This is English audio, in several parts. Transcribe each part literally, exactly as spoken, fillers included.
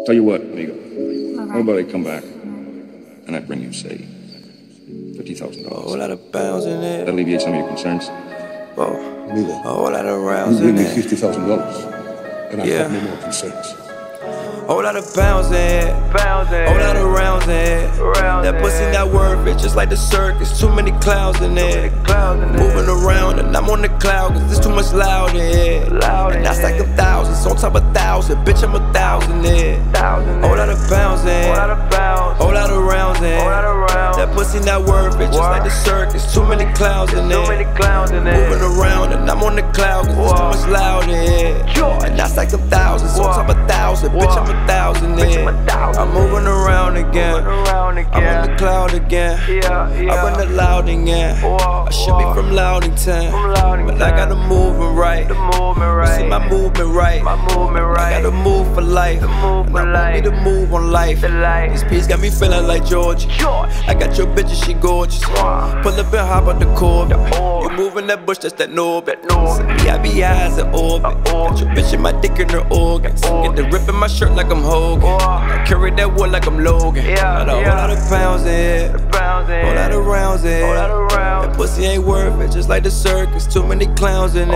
Tell you what, amigo. How about I come back and I bring you, say, fifty thousand dollars? A whole lot of pounds in there. That alleviates some of your concerns. Whoa. Amigo, a whole lot of rounds you in give me there. fifty thousand dollars, and I Yeah. have no more concerns. Whole lot of pounds in it, whole lot of rounds in it. That pussy not worth it, just like the circus. Too many clouds in it. Moving around and I'm on the cloud, cause there's too much loud in it. And I stack them thousands on top of thousands, bitch I'm a thousand in. Whole lot of pounds in it, whole lot of rounds in it. That pussy not worth it, just like the circus. Too many clouds in it. Moving around and I'm on the cloud, cause there's too much loud in it. And I stack them thousands on top of thousands, bitch I'm a thousand in. I'm moving around again. I'm on the cloud again. I'm on the loud again. I should be from Loudington, but I gotta move it right. You see my movement right. I gotta move for life, and I want me to move on life. This piece got me feeling like George. I got your bitch, she gorgeous. Pull up and hop out the Corvette. You moving that bush, that's that Norbit. See, I be eyes in orbit. Got your bitch in my dick in her organs. Get the rip in my shirt like I'm Hogan. I carry that wood like I'm Logan. Got a whole lot of pounds in it, whole lot of rounds in it. That pussy ain't worth it, just like the circus. Too many clowns in it.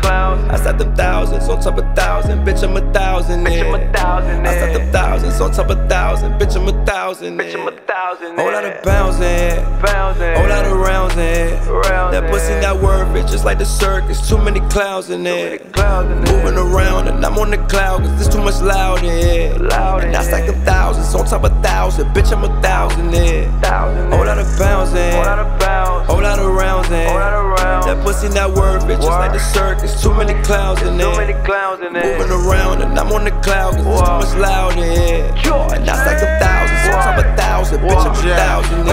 I stack them thousands on top of thousands, bitch I'm a thousand in. I stack them thousands on top of thousands, bitch I'm a thousand in. Whole lot of pounds in it, whole lot of rounds in it. That pussy not worth it, just like the circus. Too many clowns in it. Moving around and I'm on the cloud, cause there's too much loud in it. And I stack them thousands on top of thousands, bitch I'm a thousand in. Whole lot of pounds in, whole lot of rounds in. That pussy not worth it, just like the circus. Too many clowns in it. Moving around and I'm on the cloud, cause there's too much loud in it. And I stack them thousands on top of thousands, bitch I'm a thousand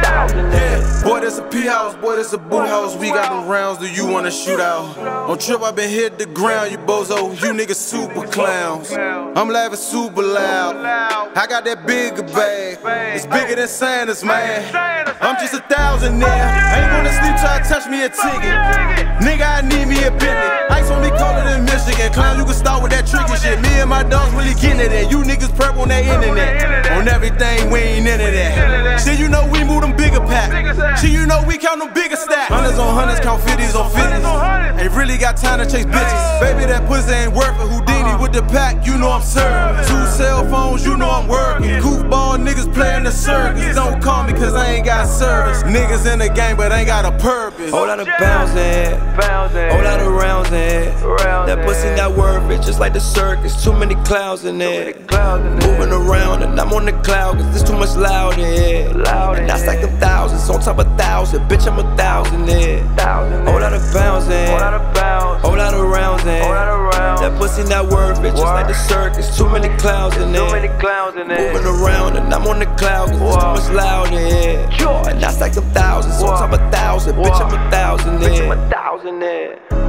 in. Boy, that's a P house, boy, that's a boo house. We got them rounds, do you wanna shoot out? On trip, I been hit the ground, you bozo, you niggas super clowns. I'm laughing super loud. I got that bigger bag, it's bigger than Santa's, man. I'm just a thousand there. Ain't gonna sleep till I touch me a ticket. Nigga, I need me a Bentley. Ice on me colder than Michigan. Clown, you can start with that tricky shit. Me and my dogs really getting it in. You niggas prep on that internet. On everything, we ain't into that. Shit, you know we move them bigger pack. Shit, you know we count them bigger stacks. Hundreds on hundreds, count fifties on fifties. Ain't really got time to chase bitches. Baby, that pussy ain't worth it. Houdini with the pack, you know I'm serving. Two cell phones, you know I'm working. Goofball niggas playing the circus. Don't call me cause I ain't got service. Niggas in the game but ain't got a purpose. Whole lot of pounds in it, whole lot of rounds in it. That pussy not worth it, just like the circus. Too many clowns in it. Moving around and I'm on the cloud, cause there's too much loud in it. And I stack them thousands on top of thousands, bitch I'm a thousand in. Whole lot of pounds in, whole lot of rounds in. That pussy not worth it, just like the circus. Too many clowns in it. Moving around and I'm on the cloud, cause there's too much loud in it. And I stack them thousands on top of thousands, bitch I'm a thousand in.